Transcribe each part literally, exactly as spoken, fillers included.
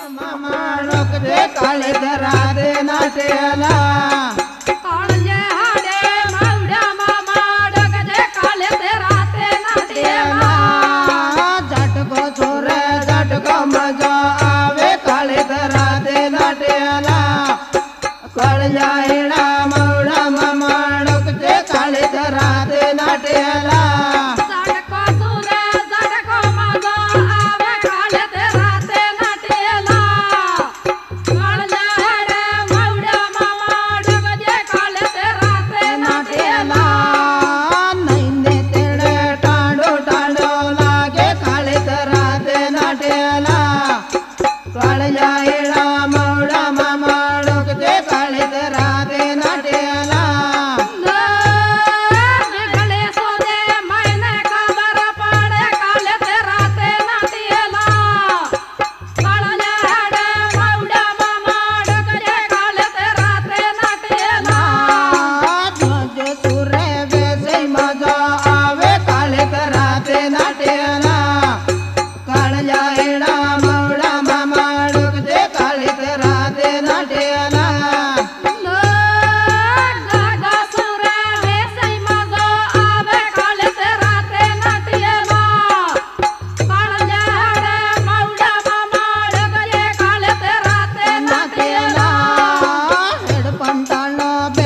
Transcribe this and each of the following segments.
माणूक जे काळे धरा दे नाट्याला काळजे हाडे मावड्या मामा डगजे काळे धरा दे नाट्याला झटको छोरे झटको मजा आवे काळे धरा दे नाट्याला काळजा येणा मावडा माणूक जे काळे धरा दे नाट्याला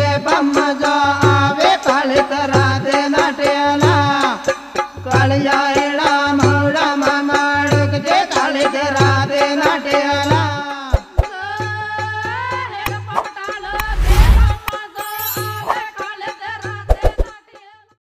काळजा